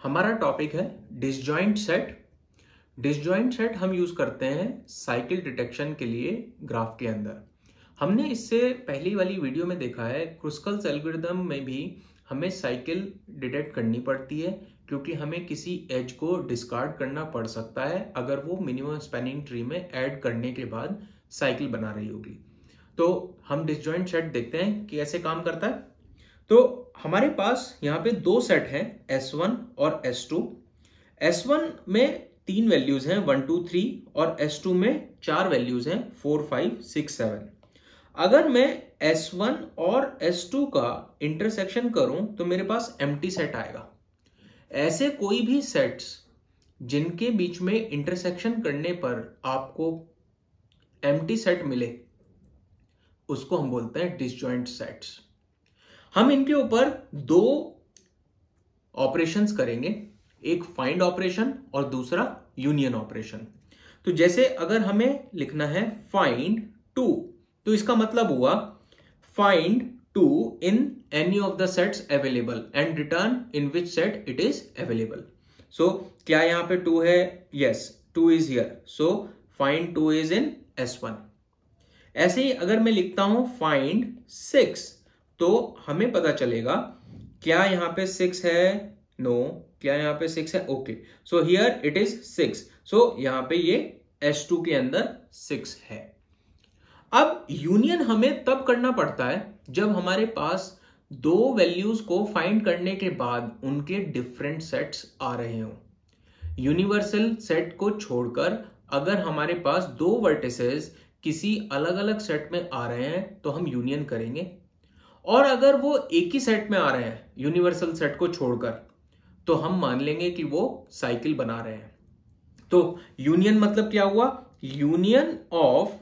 हमारा टॉपिक है disjoint set. Disjoint set हम यूज करते हैं साइकिल डिटेक्शन के लिए ग्राफ के अंदर। हमने इससे पहली वाली वीडियो में देखा है क्रुस्कल्स एल्गोरिथम में भी हमें साइकिल डिटेक्ट करनी पड़ती है, क्योंकि हमें किसी एज को डिस्कार्ड करना पड़ सकता है अगर वो मिनिमम स्पैनिंग ट्री में ऐड करने के बाद साइकिल बना रही होगी। तो हम डिसजॉइंट सेट देखते हैं कि कैसे काम करता है। तो हमारे पास यहाँ पे दो सेट हैं, S1 और S2। S1 में 3 वैल्यूज हैं 1 2 3 और S2 में 4 वैल्यूज हैं 4 5 6 7। अगर मैं S1 और S2 का इंटरसेक्शन करूं तो मेरे पास एम्प्टी सेट आएगा। ऐसे कोई भी सेट्स जिनके बीच में इंटरसेक्शन करने पर आपको एम्प्टी सेट मिले उसको हम बोलते हैं डिसजॉइंट सेट्स। हम इनके ऊपर दो ऑपरेशंस करेंगे, एक फाइंड ऑपरेशन और दूसरा यूनियन ऑपरेशन। तो जैसे अगर हमें लिखना है फाइंड 2, तो इसका मतलब हुआ find 2 in any of the sets available and return in which set it is available. So क्या यहां पे 2 है? Yes, 2 is here, so find 2 is in S1। ऐसे ही अगर मैं लिखता हूं फाइंड 6, तो हमें पता चलेगा क्या यहां पे 6 है? नो। क्या यहां पे 6 है? Okay, so here it is 6, so यहां पे ये S2 के अंदर 6 है। अब यूनियन हमें तब करना पड़ता है जब हमारे पास दो वैल्यूज को फाइंड करने के बाद उनके डिफरेंट सेट्स आ रहे हो। यूनिवर्सल सेट को छोड़कर अगर हमारे पास दो वर्टिसेस किसी अलग अलग सेट में आ रहे हैं तो हम यूनियन करेंगे, और अगर वो एक ही सेट में आ रहे हैं यूनिवर्सल सेट को छोड़कर तो हम मान लेंगे कि वो साइकिल बना रहे हैं। तो यूनियन मतलब क्या हुआ? यूनियन ऑफ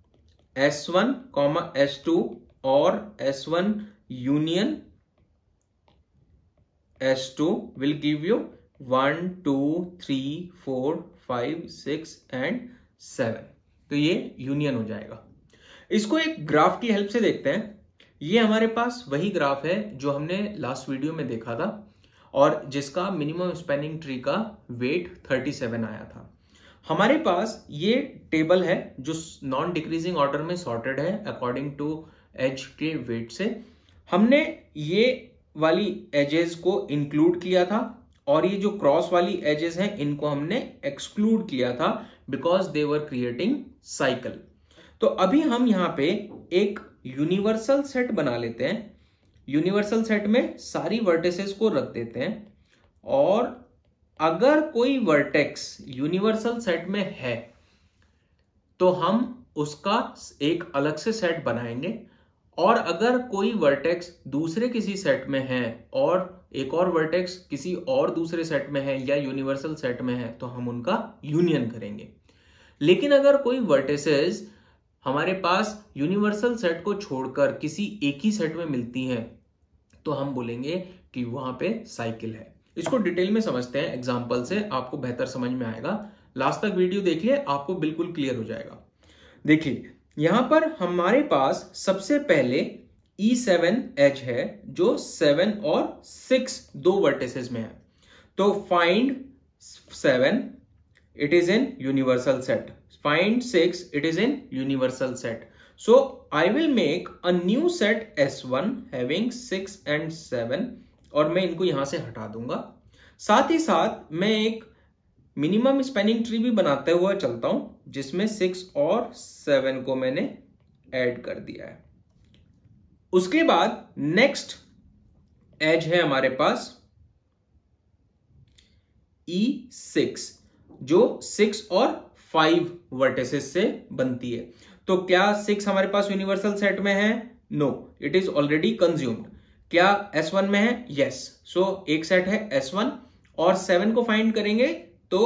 S1, S2 और S1 union S2 will give you 1 2 3 4 5 6 and 7। तो ये यूनियन हो जाएगा। इसको एक ग्राफ की हेल्प से देखते हैं। ये हमारे पास वही ग्राफ है जो हमने लास्ट वीडियो में देखा था और जिसका मिनिमम स्पैनिंग ट्री का वेट 37 आया था। हमारे पास ये टेबल है जो नॉन डिक्रीजिंग ऑर्डर में सॉर्टेड है अकॉर्डिंग टू एज के वेट से। हमने ये वाली एजेस को इंक्लूड किया था और ये जो क्रॉस वाली एजेस हैं इनको हमने एक्सक्लूड किया था because they were creating cycle. तो अभी हम यहाँ पे एक यूनिवर्सल सेट बना लेते हैं। यूनिवर्सल सेट में सारी वर्टिसेस को रख देते हैं और अगर कोई वर्टेक्स यूनिवर्सल सेट में है तो हम उसका एक अलग से सेट बनाएंगे, और अगर कोई वर्टेक्स दूसरे किसी सेट में है और एक और वर्टेक्स किसी और दूसरे सेट में है या यूनिवर्सल सेट में है तो हम उनका यूनियन करेंगे। लेकिन अगर कोई वर्टिसेस हमारे पास यूनिवर्सल सेट को छोड़कर किसी एक ही सेट में मिलती हैं तो हम बोलेंगे कि वहां पे साइकिल है। इसको डिटेल में समझते हैं एग्जांपल से, आपको बेहतर समझ में आएगा। लास्ट तक वीडियो देखिए, आपको बिल्कुल क्लियर हो जाएगा। देखिए यहां पर हमारे पास सबसे पहले E7 एज है जो 7 और 6 दो वर्टिसेस में है। तो find 7, it is in universal set. Find 6, it is in universal set. So I will make a new set S1 having 6 and 7 और मैं इनको यहां से हटा दूंगा। साथ ही साथ मैं एक मिनिमम स्पैनिंग ट्री भी बनाते हुए चलता हूं जिसमें 6 और 7 को मैंने ऐड कर दिया है। उसके बाद नेक्स्ट एज है हमारे पास E6 जो 6 और 5 वर्टिसेस से बनती है। तो क्या 6 हमारे पास यूनिवर्सल सेट में है? No, it is already consumed. क्या S1 में है? यस, सो एक सेट है S1 और 7 को फाइंड करेंगे तो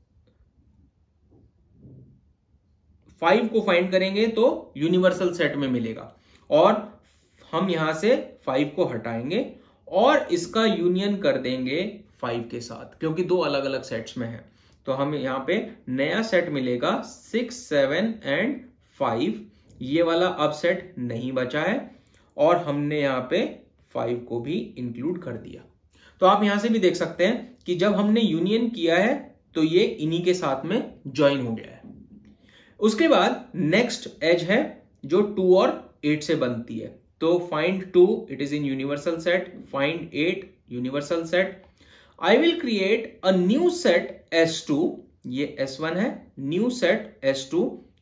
5 को फाइंड करेंगे तो यूनिवर्सल सेट में मिलेगा, और हम यहां से 5 को हटाएंगे और इसका यूनियन कर देंगे 5 के साथ, क्योंकि दो अलग अलग सेट्स में है। तो हमें यहां पे नया सेट मिलेगा 6 7 एंड 5। ये वाला अब सेट नहीं बचा है और हमने यहां पे 5 को भी इंक्लूड कर दिया। तो आप यहां से भी देख सकते हैं कि जब हमने यूनियन किया है तो ये इन्हीं के साथ में ज्वाइन हो गया है। उसके बाद नेक्स्ट एज है जो 2 और 8 से बनती है। तो find 2, it is in universal set, find 8 universal set. I will create a new set S2, ये S1 है, new set S2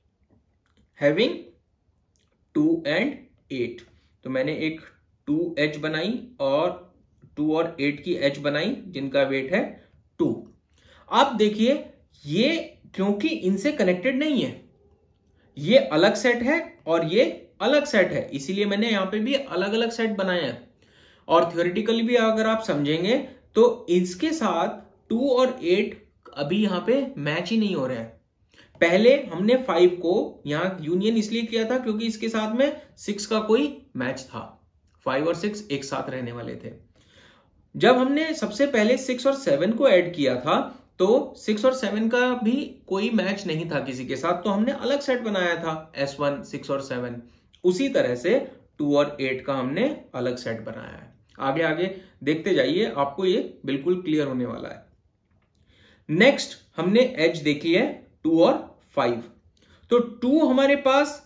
having 2 and 8। तो मैंने एक 2H बनाई और 2 और 8 की H बनाई जिनका वेट है 2। आप देखिए ये क्योंकि इनसे कनेक्टेड नहीं है, ये अलग सेट है और ये अलग सेट है, इसीलिए मैंने यहां पे भी अलग अलग सेट बनाए हैं। और थ्योरेटिकली भी अगर आप समझेंगे तो इसके साथ 2 और 8 अभी यहां पे मैच ही नहीं हो रहे हैं। पहले हमने 5 को यहां यूनियन इसलिए किया था क्योंकि इसके साथ में 6 का कोई मैच था, 5 और 6 एक साथ रहने वाले थे। जब हमने सबसे पहले 6 और 7 को ऐड किया था तो 6 और 7 का भी कोई मैच नहीं था किसी के साथ, तो हमने अलग सेट बनाया था S1, 6 और 7। उसी तरह से 2 और 8 का हमने अलग सेट बनाया है। आगे आगे देखते जाइए, आपको ये बिल्कुल क्लियर होने वाला है। नेक्स्ट हमने एज देखी है 2 और 5। तो 2 हमारे पास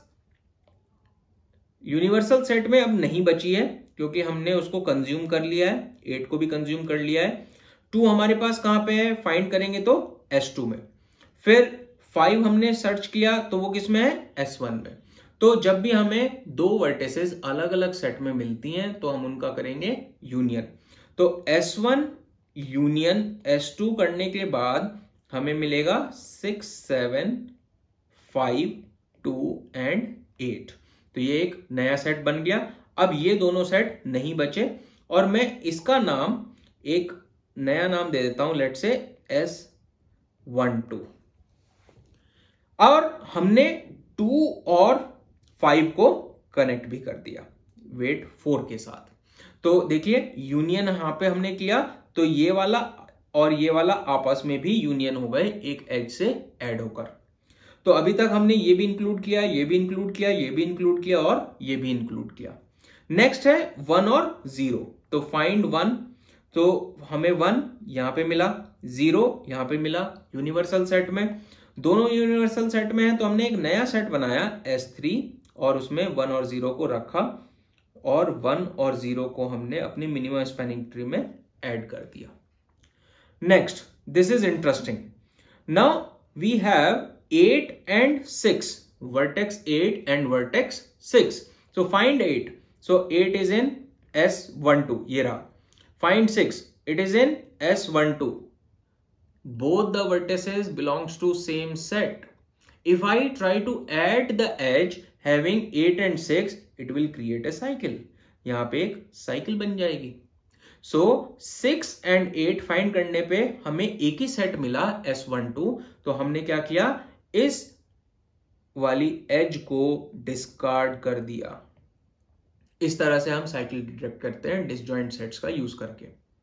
यूनिवर्सल सेट में अब नहीं बची है क्योंकि हमने उसको कंज्यूम कर लिया है, 8 को भी कंज्यूम कर लिया है। 2 हमारे पास कहां पे है, फाइंड करेंगे तो S2 में। फिर 5 हमने सर्च किया तो वो किस में है, S1 में। तो जब भी हमें 2 वर्टिसेस अलग अलग सेट में मिलती हैं तो हम उनका करेंगे यूनियन। तो S1 यूनियन S2 करने के बाद हमें मिलेगा 6, 7, 5, 2 and 8। तो ये एक नया सेट बन गया। अब ये दोनों सेट नहीं बचे और मैं इसका नाम एक नया नाम दे देता हूं, लेट से S12। और हमने 2 और 5 को कनेक्ट भी कर दिया वेट 4 के साथ। तो देखिए यूनियन यहां पे हमने किया तो ये वाला और ये वाला आपस में भी यूनियन हो गए एक एज से ऐड होकर। तो अभी तक हमने ये भी इंक्लूड किया, ये भी इंक्लूड किया, ये भी इंक्लूड किया और ये भी इंक्लूड किया। नेक्स्ट है 1 और 0। तो फाइंड 1, तो हमें 1 यहां पे मिला, 0 यहां पे मिला यूनिवर्सल सेट में। दोनों यूनिवर्सल सेट में है तो हमने एक नया सेट बनाया S3 और उसमें 1 और 0 को रखा और 1 और 0 को हमने अपनी मिनिमम स्पैनिंग ट्री में ऐड कर दिया। Next, this is interesting. Now we have 8 and 6, vertex 8 and vertex 6. So find 8. So 8 is in S12, ये रहा। Find 6, it is in S12. Both the vertices belongs to same set. If I try to add the edge having 8 and 6, it will create a cycle. यहाँ पे एक cycle बन जाएगी। So 6 and 8 find करने पे हमें एक ही सेट मिला S12, तो हमने क्या किया, इस वाली एज को डिस्कार्ड कर दिया। इस तरह से हम साइकिल डिटेक्ट करते हैं डिसजॉइंट सेट्स का यूज करके।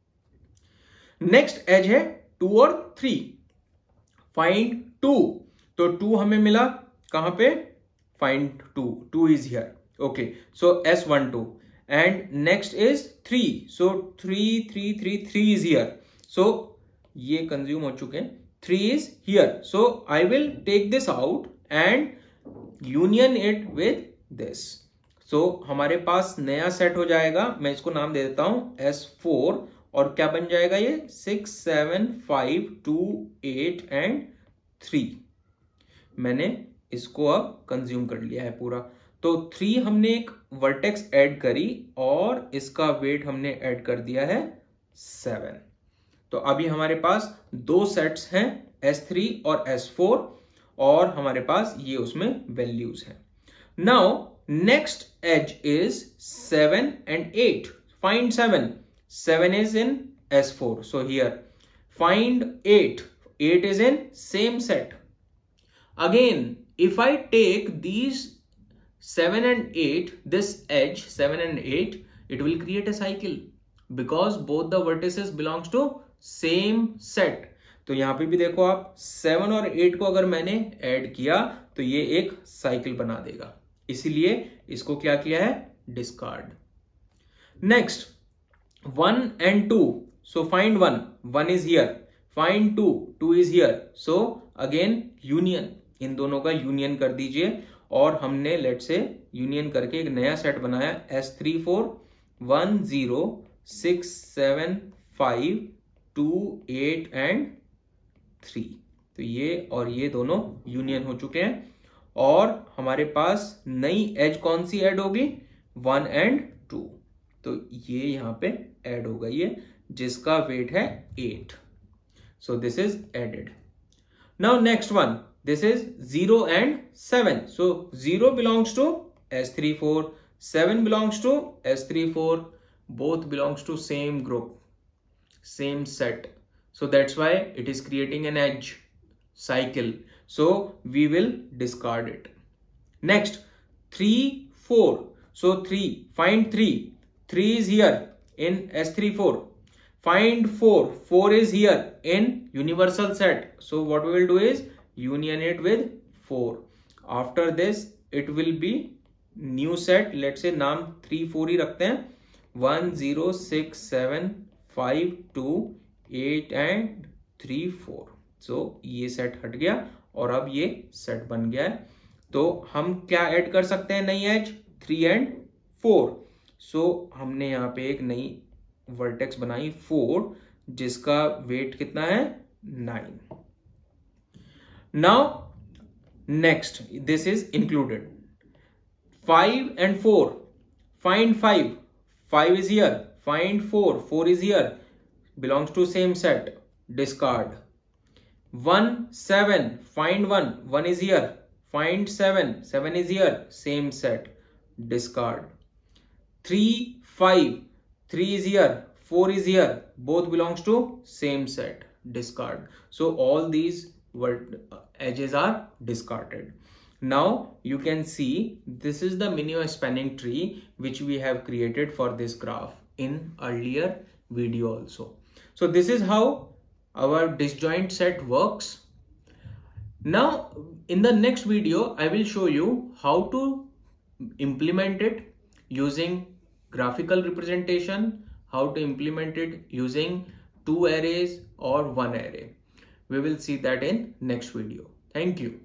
नेक्स्ट एज है 2 और 3। फाइंड 2, तो 2 हमें मिला कहां पे, find 2, 2 is here, okay. So S12 and next is 3, so 3 is here. So ये कंज्यूम हो चुके हैं, 3 is here. So I will take this out and union it with this. So हमारे पास नया सेट हो जाएगा, मैं इसको नाम दे देता हूं S4 और क्या बन जाएगा ये 6, 7, 5, 2, 8 and 3। मैंने इसको अब कंज्यूम कर लिया है पूरा। तो 3 हमने एक वर्टेक्स ऐड करी और इसका वेट हमने ऐड कर दिया है 7। तो अभी हमारे पास 2 सेट्स हैं S3 और S4 और हमारे पास ये उसमें वैल्यूज हैं। Now next edge is 7 and 8. Find 7. 7 is in S4, so here. Find 8. 8 is in same set. Again, if I take these 7 and 8, this edge 7 and 8, it will create a cycle because both the vertices belongs to same set. तो यहां पे भी देखो आप 7 और 8 को अगर मैंने ऐड किया तो ये एक साइकिल बना देगा, इसीलिए इसको क्या किया है, discard. Next 1 and 2, so find 1, 1 is here, find 2, 2 is here, so again union, इन दोनों का यूनियन कर दीजिए। और हमने लेट से यूनियन करके एक नया सेट बनाया S34 1 0 6 7 5 2 8 एंड 3। तो ये और ये दोनों यूनियन हो चुके हैं और हमारे पास नई एज कौन सी ऐड होगी 1 एंड 2। तो ये यहां पे ऐड हो गई है जिसका वेट है 8। So this is added. Now next one, this is 0 and 7. So 0 belongs to S34, 7 belongs to S34, both belongs to same group, same set. So that's why it is creating an edge cycle. So we will discard it. Next 3 4. So 3, find 3. 3 is here in S34. Find 4. 4 is here in universal set. So what we will do is union it with 4. After this it will be new set. Let's say नाम 3 4 ही रखते हैं, 1 0 6 7 5 2 8 and 3 4। so ये set हट गया और अब ये set बन गया है। तो हम क्या ऐड कर सकते हैं नई एज 3 एंड 4। so हमने यहाँ पे एक नई वर्टेक्स बनाई 4 जिसका वेट कितना है 9। Now next this is included 5 and 4. Find 5. 5 is here. Find 4. 4 is here. Belongs to same set. Discard. 1 7. Find 1. 1 is here. Find 7. 7 is here. Same set. Discard. 3 5. 3 is here. 4 is here. Both belongs to same set. Discard. So all these edges are discarded. Now you can see this is the minimum spanning tree which we have created for this graph in earlier video also. So this is how our disjoint set works. Now in the next video I will show you how to implement it using graphical representation, how to implement it using 2 arrays or 1 array. We will see that in next video. Thank you.